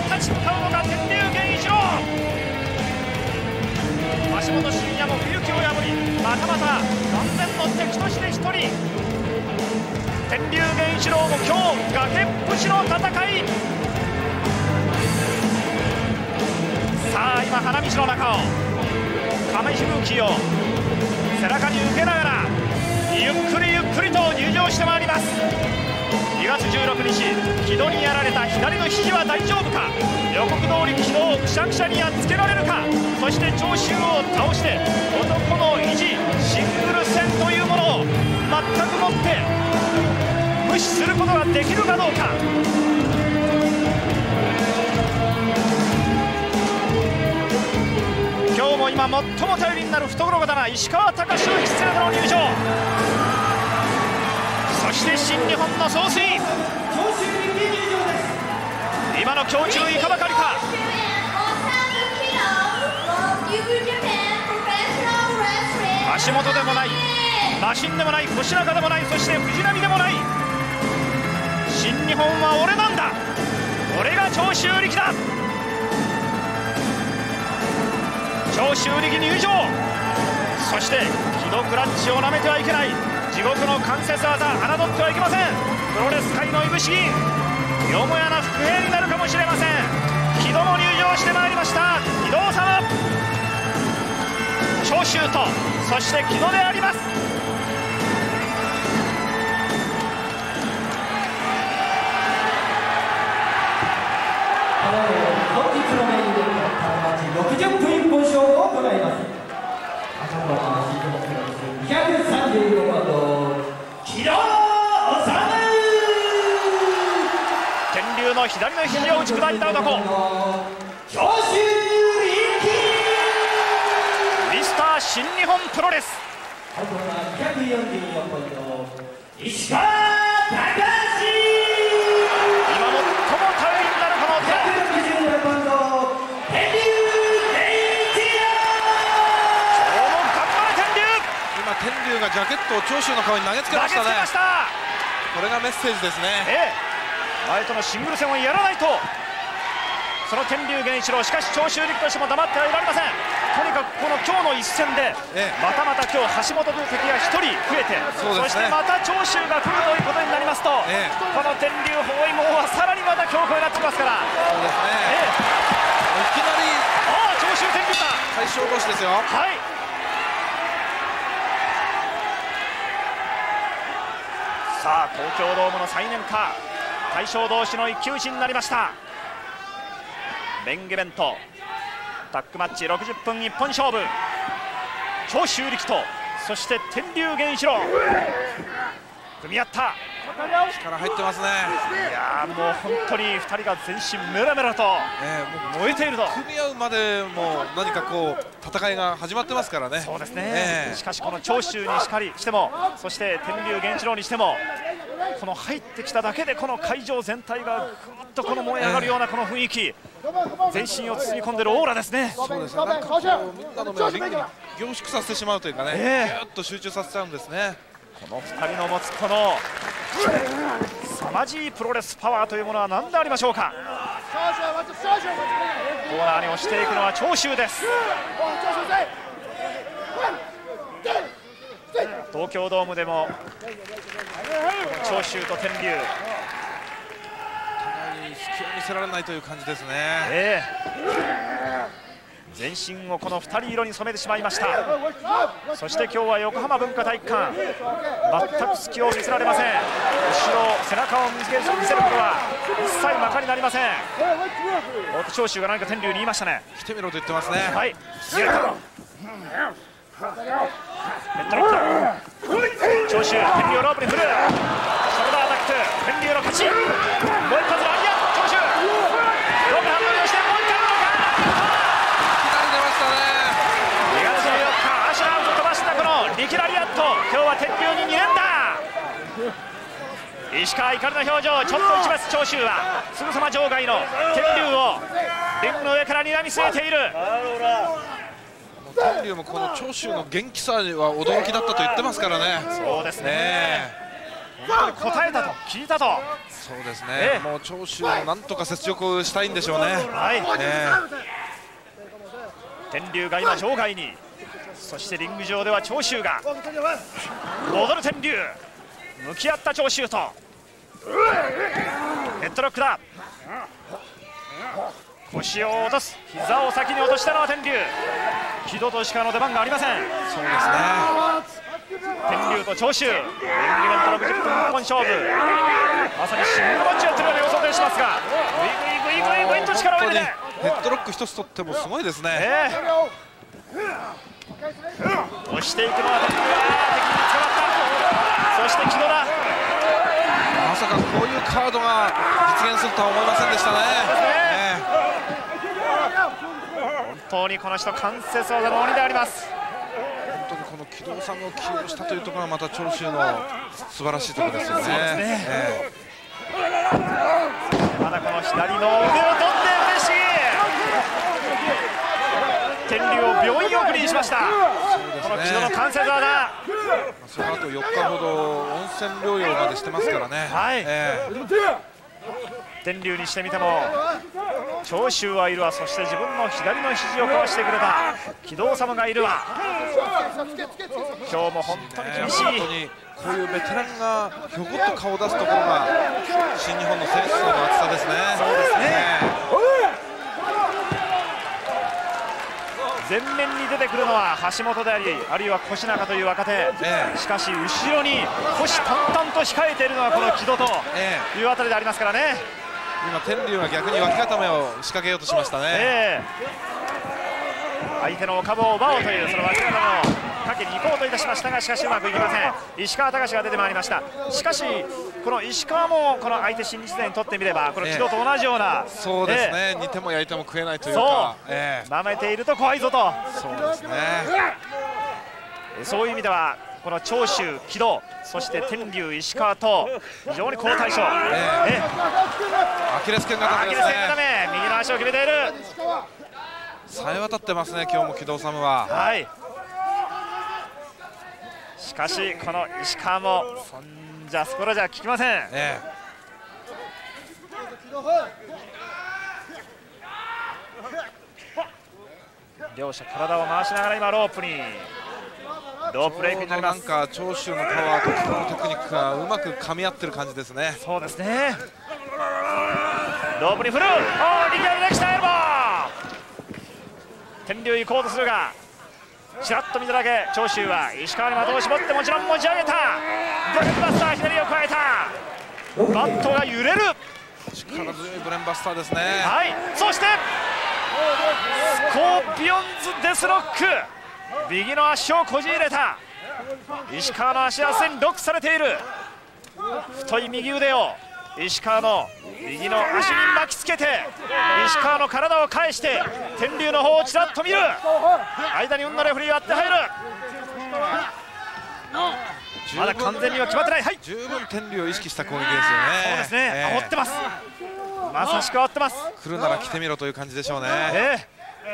立ち向かうのが天竜源一郎。橋本真也も冬木を破り、またまた完全の敵として一人。天竜源一郎も今日崖っぷちの戦い。さあ今花道の中を亀井吹雪を背中に受けながらゆっくりゆっくりと入場してまいります。2月16日、木戸にやられた左の肘は大丈夫か。予告通り木戸をくしゃくしゃにやっつけられるか。そして長州を倒して男の意地、シングル戦というものを全くもって無視することができるかどうか。今日も今最も頼りになる懐刀石川貴史を引き連れての入場。そして新日本の総帥、今の胸中いかばかりか。橋本でもない、マシンでもない、腰中でもない、そして藤波でもない。新日本は俺なんだ、俺が長州力だ。長州力入場。そして木戸クラッチをなめてはいけない。地獄の関節技侮ってはいけません。プロレス界のいぶし銀、よもやな伏兵になるかもしれません。木戸も入場してまいりました。木戸様、長州とそして木戸であります。 本日のメインイベント、タマチ60分一本勝負を行います。朝のシートボックス235番の木戸治。 天竜の左の肘を打ち砕いた男、 長州力。 ミスター新日本プロレス。 244ポイント、石川貴史。 今最も頼りになるこの 167ポイント、天竜源一郎。 今日も頑張れ天竜。 今天竜がジャケットを長州の顔に投げつけましたね。これがメッセージですね。 前とのシングル戦をやらないと。その天竜源一郎、しかし長州力としても黙ってはいられません。とにかくこの今日の一戦で、またまた今日橋本という敵が1人増えて、そしてまた長州が来るということになりますと、この天竜包囲網はさらにまた強固になってきますから。 そうですね、いきなり長州天竜だ。 大将同士ですよ。 はい、さあ東京ドームの最年か大将同士の一騎打ちになりました。メインイベントタッグマッチ60分一本勝負、長州力とそして天竜源一郎組み合った。 力入ってますね。 いやもう本当に2人が全身メラメラと燃えていると。 組み合うまでも何かこう戦いが始まってますからね。 そうですね、しかしこの長州にしても、そして天竜源一郎にしても、この入ってきただけでこの会場全体がぐっとこの燃え上がるようなこの雰囲気、全身を包み込んでいるオーラですね。 そうですね、なんかこうみんなの目をリングに凝縮させてしまうというかね、ぎゅっと集中させちゃうんですね。 この2人の持つこの凄まじいプロレスパワーというものは何でありましょうか。コーナーに押していくのは長州です。東京ドームでも長州と天竜、 互いに隙を見せられないという感じですね。 全身をこの2人色に染めてしまいました。そして今日は横浜文化体育館、全く隙を見せられません。後ろ背中を見せることは一切まかになりません。長州が何か天竜に言いましたね。 来てみろと言ってますね。 はい、ヘッドロック、長州天竜をロープに振る、ショルダーアタック、天竜の勝ち。もう一発のアリア、長州ロープハンドルをしてもう一回の力ラリアット、今日は天竜に2連打。石川怒りの表情、ちょっと打ちます長州はすぐさま場外の天竜をリングの上から睨み据えている。 天竜もこの長州の元気さは驚きだったと言ってますからね。 そうですね、 本当に答えたと聞いたと。 そうですね、もう長州をなんとか雪辱したいんでしょうね。 はい、天竜が今場外に、そしてリング上では長州が戻る。天竜向き合った長州とヘッドロックだ。腰を落とす、膝を先に落としたのは天竜。木戸と石川の出番がありません。 そうですね、 天竜と長州、エンゲメント60分一本勝負、まさにシングルマッチやってるような予想でしますが、グイグイグイグイグイと力を入れてヘッドロック一つ取ってもすごいですね。 押していくのは天竜、敵に捕まった。そして木戸だ。 まさかこういうカードが実現するとは思いませんでしたね。 本当にこの人関節技の鬼であります。 本当にこの木戸さんを起用したというところがまた長州の素晴らしいところですよね。 まだこの左の腕を取って嬉しい。天竜を病院送りにしました。この木戸の関節技、 その後4日ほど温泉療養までしてますからね。 天竜にしてみても長州はいるわ、そして自分の左の肘を壊してくれた木戸治がいるわ。今日も本当に厳しい。 本当にこういうベテランがひょこっと顔を出すところが新日本の選手層の厚さですね。 そうですね。前面に出てくるのは橋本であり、あるいは越中という若手、しかし後ろに虎視眈々と控えているのはこの木戸というあたりでありますからね。 今天竜が逆に脇固めを仕掛けようとしましたね。 相手の株を奪おうというその脇固めをかけに行こうといたしましたが、しかしうまくいきません。石川隆が出てまいりました。しかしこの石川もこの相手新日大にとってみればこの木戸と同じような、 そうですね、煮ても焼いても食えないというか、 舐めていると怖いぞと。 そうですね、 そういう意味ではこの長州、木戸、そして天竜、石川と非常に好対象。 アキレス腱固めですね。 右の足を決めている。 さえ渡ってますね、今日も木戸治は。 しかしこの石川もそんじゃそこらじゃ効きません。両者体を回しながら今ロープレイプになります。 なんか長州のパワーと木戸のテクニックがうまく噛み合ってる感じですね。 そうですね。ロープに振る。リギャルできたエルボー。天竜行こうとするがちらっと見ただけ長州は石川に的を絞ってもちろん持ち上げた。ブレンバスター左を加えた。バットが揺れる。 力強いブレンバスターですね。 そしてスコーピオンズデスロック。右の足をこじ入れた。石川の足はすでにロックされている。太い右腕を石川の右の足に巻きつけて石川の体を返して天竜の方をちらっと見る。間に運のレフェリーが割って入る。まだ完全には決まってない。 十分天竜を意識した攻撃ですよね。 そうですね、煽ってます。まさしく煽ってます。 来るなら来てみろという感じでしょうね。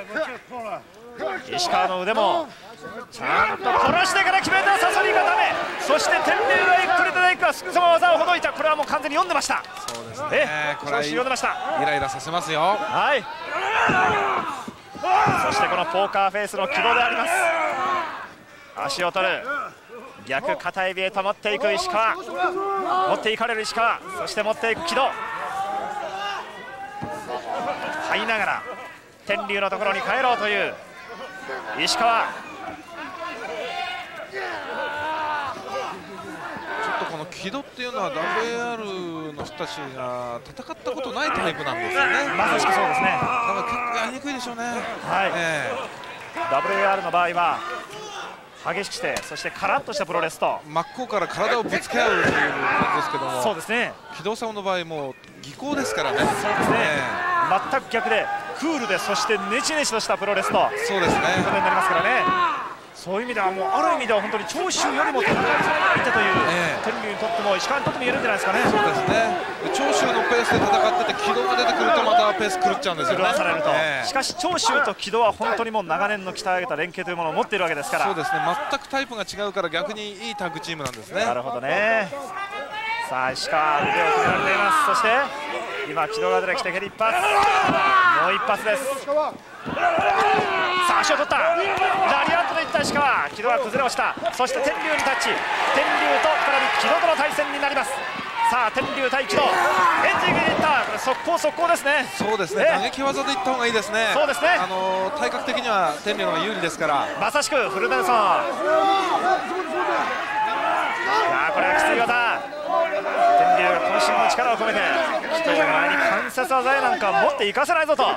石川の腕もちゃんと殺してから決めた。サソリがダメ。そして天竜がゆっくりと大工がすぐさま技をほどいた。これはもう完全に読んでました。 そうですね、これは読んでました。 イライラさせますよ。 そしてこのポーカーフェイスの木戸であります。足を取る。逆片指へと持っていく石川。持っていかれる石川。そして持っていく木戸。這いながら天竜のところに帰ろうという石川。 ちょっとこの木戸っていうのは WAR の人たちが戦ったことないタイプなんですよね。 まさしくそうですね。 だから結構やりにくいでしょうね。 WAR の場合は激しくしてそしてカラッとしたプロレスと真っ向から体をぶつけ合うという感じですけども、 そうですね、 木戸さんの場合も技巧ですからね。 そうですね、全く逆でクールでそしてネチネチとしたプロレスとそうですねことになりますからね。そういう意味ではもうある意味では本当に長州よりも手がいたという、天竜にとっても石川にとっても言えるんじゃないですかね。 そうですね、長州のペースで戦ってて木戸が出てくるとまたペース狂っちゃうんですよね。 狂わされると、しかし長州と木戸は本当にもう長年の鍛え上げた連携というものを持っているわけですから。 そうですね、全くタイプが違うから逆にいいタッグチームなんですね。 なるほどね。 さあ石川、腕を止められています。そして今軌道が出てきて蹴り一発、もう一発です。さあ足を取った、ラリアットでいった石川、軌道が崩れ落ちた。そして天竜にタッチ、天竜と再び軌道との対戦になります。さあ天竜対軌道、エンジンでいった、これ速攻速攻ですね。 そうですね、打撃技でいった方がいいですね。 そうですね、 体格的には天竜の方が有利ですから。 まさしくフルネルソン、いやこれはきつい技、天竜が渾身の力を込めて軌道の前に関節技へなんか持っていかせないぞと、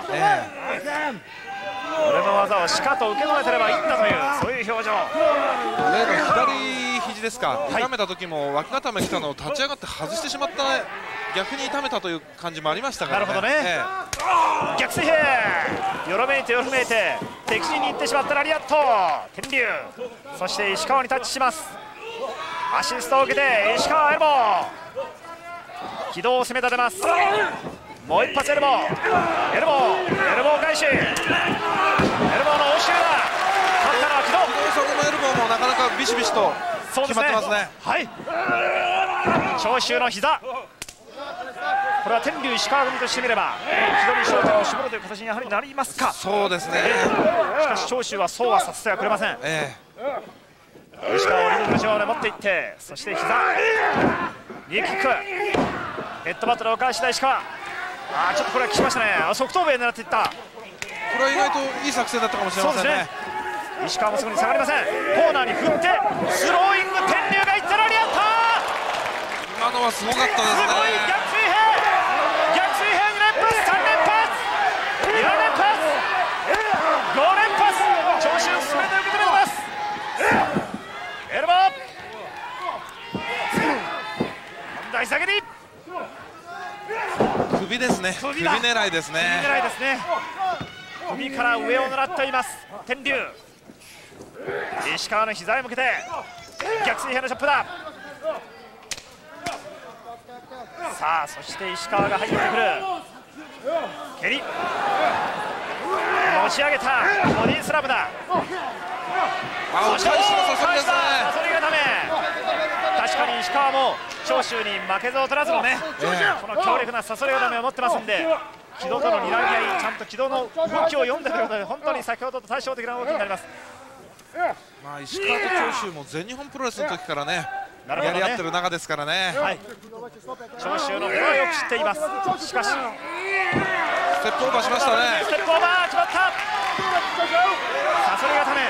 俺の技をしかと受け止めてればいいんだという、そういう表情。 例の左肘ですか、痛めた時も脇固め来たのを立ち上がって外してしまった、逆に痛めたという感じもありましたからね。 なるほどね、逆水平、よろめいてよろめいて敵陣に行ってしまったラリアット、天竜、そして石川にタッチします。アシストを受けて石川エルボー、軌道を攻め立てます。もう一発エルボー、エルボー返し、エルボーの応酬だ。勝ったのは軌道。 軌道さんのエルボーもなかなかビシビシと決まってますね。 はい、長州の膝、これは天竜石川組としてみれば軌道に焦点を絞るという形にやはりなりますか。 そうですね、 しかし長州はそうはさせてはくれません。石川をリング上で持っていって、そして膝ニーキック、ヘッドバットでお返しだ石川。ちょっとこれは効きましたね。側頭部へ狙っていった。これは意外といい作戦だったかもしれませんね。 石川もすぐに下がりません。コーナーに振ってスローイング、天竜がいったらリアッター、 今のはすごかったですね。 すごい逆水平、逆水平2連発、3連発、4連発、5連発、長州全て受け止めてます。エルボー、今度は膝蹴り、 首ですね、首狙いですね。 首狙いですね。首から上を狙っています天竜。石川の膝へ向けて逆水平のチョップだ。さあそして石川が入ってくる、蹴り持ち上げたボディスラムだ。そして返したサソリ固め。確かに石川も長州に負けず劣らずのね、この強力なサソリ固めを持ってますんで、軌道との睨み合い、ちゃんと軌道の動きを読んでということで、本当に先ほどと対照的な動きになります。 石川と長州も全日本プロレスの時からね、やり合ってる仲ですからね。 長州のことはよく知っています。しかしステップオーバーしましたね。 ステップオーバー決まった。サソリ固め、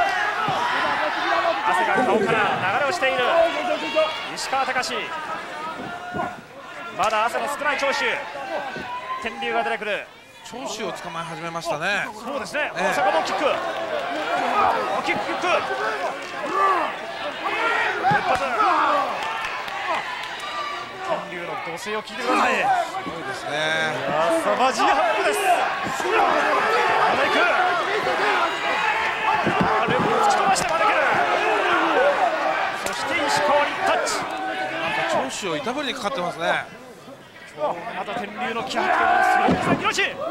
汗が顔から流れ落ちている石川隆。まだ汗の少ない長州、天竜が出てくる。 長州を捕まえ始めましたね。 そうですね、大阪もキック、キック、一発、天竜の怒声を聞いてください。 すごいですね。 凄まじいハップです。レフ突き飛ばしてまで蹴る。そして石川にタッチ。 長州を板振りにかかってますね。 また天竜の気迫がすごいですね。広志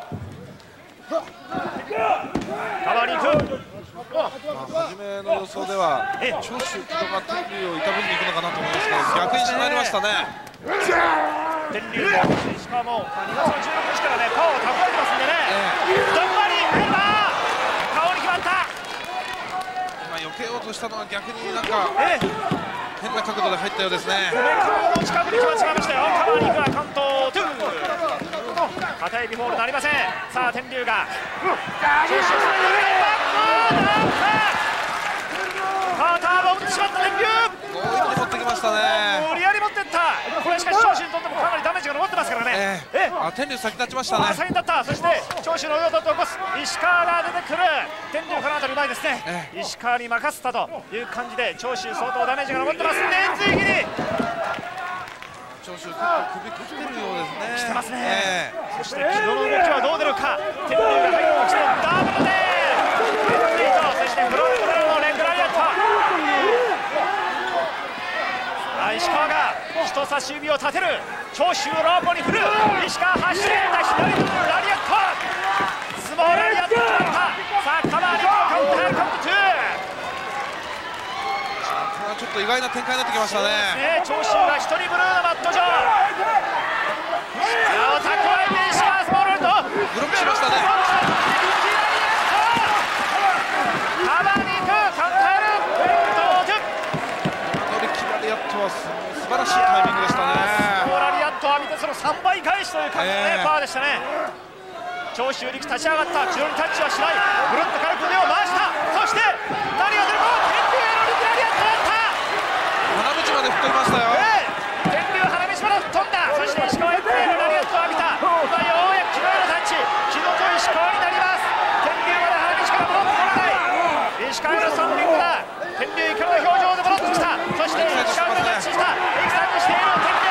カバーに行く。 初めの予想では長州、木戸が天竜を板振りに行くのかなと思いましたが、逆にしまいましたね。 天竜も石川も2月の16日からね、パワーを蓄えてますんでね、どんまり入った顔に決まった。 今避けようとしたのは逆になんか変な角度で入ったようですね。 顔の近くに決まってしまいましたよ。カバーに行くはカウント2。片指フォールなりません。さあ天竜がパターンを打ってしまった天竜。 強引に持ってきましたね。 無理やり持っていった。これしかし長州にとってもかなりダメージが残ってますからね。 天竜先立ちましたね。 先に立った。そして長州の上を取って起こす石川が出てくる。天竜この辺りうまいですね。石川に任せたという感じで長州相当ダメージが残ってますんで、円髄切り。 長州結構首きてるようですね。 きてますね。そして軌道の動きはどう出るか。天竜が入ってきてダブルでエントリーと、そしてフロントからのレッグラリアット。石川が人差し指を立てる。長州をロープに振る。石川走れた左のラリアット。相撲ラリアット決まった。さあカバーにカウント2。 長ちょっと意外な展開になってきましたね。 長州が一人ブルーのマット上。蓄えて石川スモールとブロックしましたね。 カバーに行くカウンタール同時。 ノリキラリアットは素晴らしいタイミングでしたね。 ラリアットを浴びてその3倍返しという感じのパワーでしたね。長州力立ち上がった。中央にタッチはしない。ぐるっと軽く腕を回した。そして何が出るか。天竜へのリキラリアットだった。 花道まで吹っ飛びましたよ。 天竜花道まで吹っ飛んだ。そして石川へのラリアットを浴びた。今ようやく木のへのタッチ。木戸と石川になります。天竜まで花道から戻ってこらない。石川へのストンピングだ。天竜怒りの表情で戻ってきた。そして石川がタッチした。エキサイトしている天竜。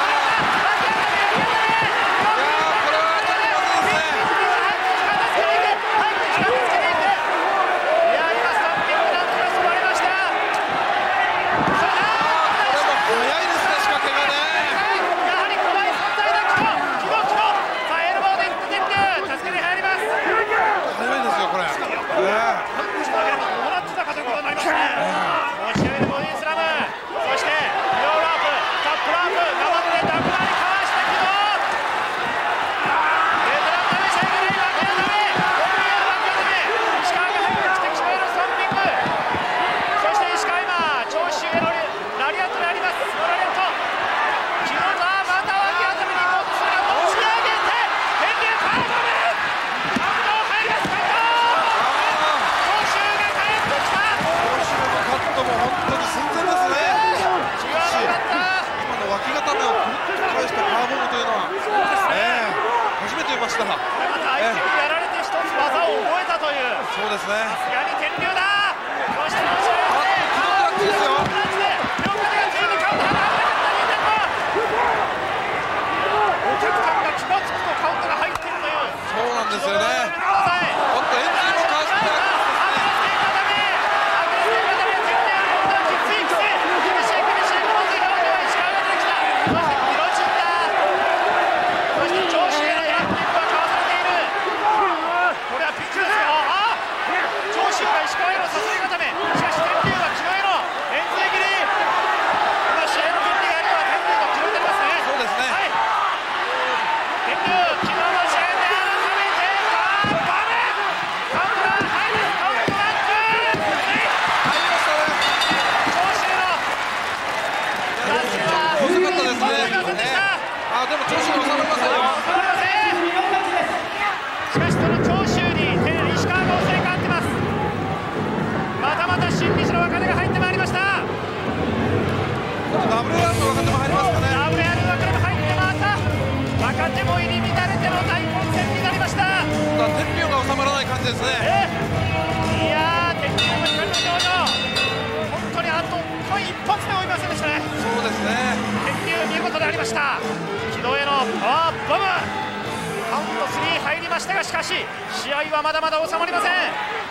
そうですね。 さすがに天竜だ。そしてお客さんが気がつくとカウントが入っているという。 そうなんですよね。おっとエンジンもかわして。ですね。 いやー、天竜の光の表情、本当にあと一発で追いませんでしたね。 そうですね。 天竜見事でありました。木戸へのパワーボム、カウント3入りましたが、しかし試合はまだまだ収まりません。 収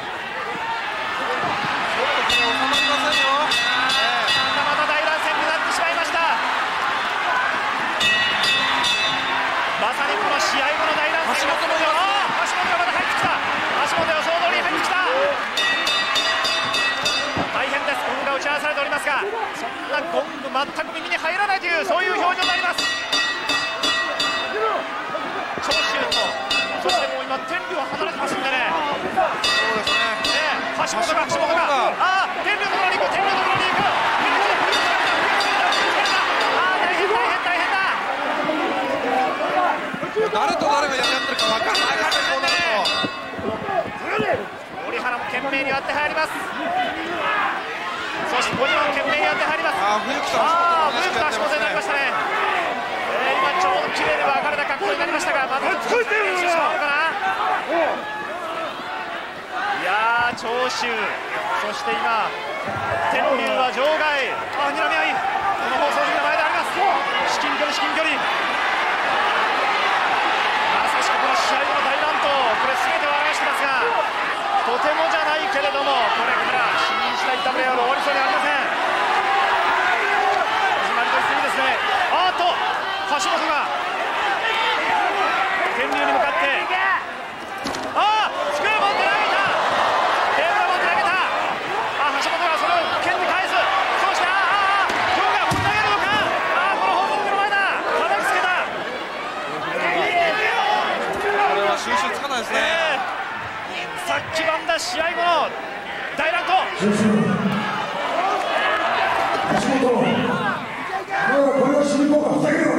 まりませんよ。 まだまだ大乱戦になってしまいました。まさにこの試合後の大乱戦が、橋本がまだ入ってきた。足元予想通りに入ってきた。大変です。ゴングが打ち合わされておりますが、そんなゴング全く耳に入らないという、そういう表情になります。長州と、そしてもう今天竜は離れてますんでね。 そうですね。 橋本が天竜のところに行く、天竜のところに行く。 誰と誰がやり合ってるか分からないですね。 折原も懸命に割って入ります。そして小島も懸命に割って入ります。 冬木と足元になりましたね。 今ちょうど綺麗に分かれた格好になりましたが、また練習してもらおうかな。いやー、長州、そして今天竜は場外、睨み合い、この放送席の前であります。至近距離、至近距離。まさしくこの試合の大乱闘、これ全てを表してますが、とてもじゃないけれども、これから新日大 WA の終わりそうにありません。始まりと言っていいですね。橋本が天竜に向かって、スクール持って投げた。テーブル持って投げた。橋本がそれを蹴って返す。そうして収集つかないですね。 さっき番だ試合後の大乱闘。 橋本、これをしに行こうか、ふざけろ。